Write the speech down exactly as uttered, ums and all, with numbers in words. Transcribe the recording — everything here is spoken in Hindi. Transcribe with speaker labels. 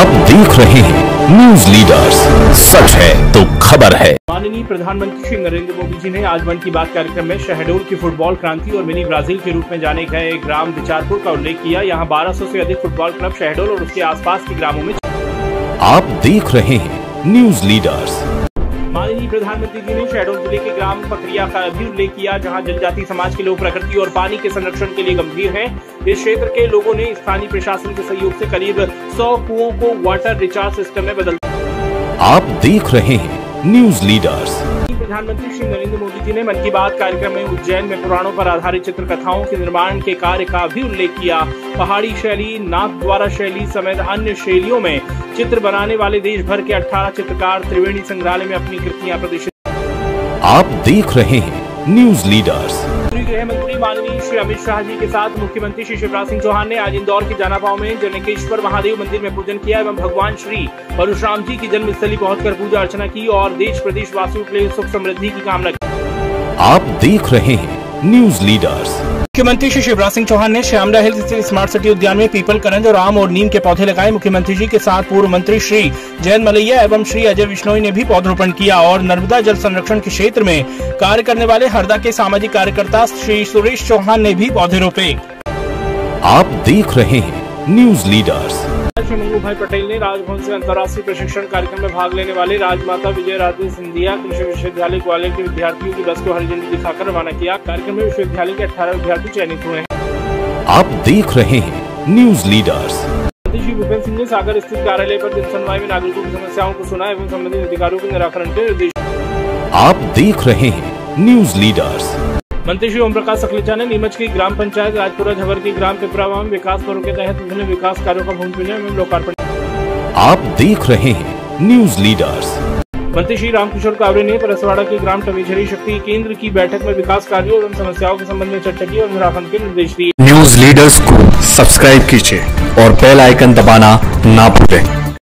Speaker 1: आप देख रहे हैं न्यूज लीडर्स, सच है तो खबर है।
Speaker 2: माननीय प्रधानमंत्री श्री नरेंद्र मोदी जी ने आज मन की बात कार्यक्रम में शहडोल की फुटबॉल क्रांति और मिनी ब्राजील के रूप में जाने गए ग्राम बिचारपुर का उल्लेख किया। यहाँ बारह सौ से अधिक फुटबॉल क्लब शहडोल और उसके आसपास के ग्रामों में।
Speaker 1: आप देख रहे हैं न्यूज लीडर्स।
Speaker 2: माननीय प्रधानमंत्री जी ने शहडोल जिले के ग्राम पकरिया का भी उल्लेख किया, जहां जनजाति समाज के लोग प्रकृति और पानी के संरक्षण के लिए गंभीर हैं। इस क्षेत्र के लोगों ने स्थानीय प्रशासन के सहयोग से करीब सौ कुओं को वाटर रिचार्ज सिस्टम में बदल।
Speaker 1: आप देख रहे हैं न्यूज लीडर्स।
Speaker 2: प्रधानमंत्री श्री नरेंद्र मोदी जी ने मन की बात कार्यक्रम में उज्जैन में पुराणों पर आधारित चित्रकथाओं के निर्माण के कार्य का भी उल्लेख किया। पहाड़ी शैली, नाथद्वारा शैली समेत अन्य शैलियों में चित्र बनाने वाले देश भर के अठारह चित्रकार त्रिवेणी संग्रहालय में अपनी कृतियां प्रदर्शित।
Speaker 1: आप देख रहे हैं न्यूज लीडर्स।
Speaker 2: गृह मंत्री माननीय श्री अमित शाह जी के साथ मुख्यमंत्री श्री शिवराज सिंह चौहान ने आज इंदौर के जानापाव में जनकेश्वर महादेव मंदिर में पूजन किया एवं भगवान श्री परशुराम जी की जन्मस्थली पहुंचकर पूजा अर्चना की और देश प्रदेश वासियों के लिए सुख समृद्धि की कामना की।
Speaker 1: आप देख रहे हैं न्यूज लीडर्स।
Speaker 2: मुख्यमंत्री श्री शिवराज सिंह चौहान ने श्यामला हिल्स स्थित स्मार्ट सिटी उद्यान में पीपल, करंज और आम और नीम के पौधे लगाए। मुख्यमंत्री जी के साथ पूर्व मंत्री श्री जयंत मलैया एवं श्री अजय विश्नोई ने भी पौधरोपण किया और नर्मदा जल संरक्षण के क्षेत्र में कार्य करने वाले हरदा के सामाजिक कार्यकर्ता श्री सुरेश चौहान ने भी पौधे रोपे।
Speaker 1: आप देख रहे हैं न्यूज लीडर्स।
Speaker 2: श्री मंगू भाई पटेल ने राजभवन से अंतर्राष्ट्रीय प्रशिक्षण कार्यक्रम में भाग लेने वाले राजमाता विजय राजे सिंधिया कृषि विश्वविद्यालय ग्वालियर के विद्यार्थियों की बस को हरी झंडी दिखाकर रवाना किया। कार्यक्रम में विश्वविद्यालय के अठारह विद्यार्थी चयनित हुए हैं।
Speaker 1: आप देख रहे हैं न्यूज लीडर्स।
Speaker 2: श्री भूपेंद्र सिंह ने सागर स्थित कार्यालय पर जनसुनवाई में नागरिकों की समस्याओं को सुना एवं संबंधित अधिकारियों के निराकरण के निर्देश।
Speaker 1: आप देख रहे हैं न्यूज लीडर्स।
Speaker 2: मंत्री श्री ओम प्रकाश सकलेचा ने नीमच की ग्राम पंचायत राजपुरा झवर की ग्राम पिपरावा में विकास पर्व के तहत विभिन्न विकास कार्यों का भूमि पूजन एवं लोकार्पण।
Speaker 1: आप देख रहे हैं न्यूज लीडर्स।
Speaker 2: मंत्री श्री रामकिशोर कावरे ने परसवाड़ा के ग्राम टमेझरी शक्ति केंद्र की बैठक में विकास कार्यों एवं समस्याओं के संबंध में चर्चा की और निराकरण के निर्देश दिए।
Speaker 3: न्यूज लीडर्स को सब्सक्राइब कीजिए और बेल आइकन दबाना ना भूलें।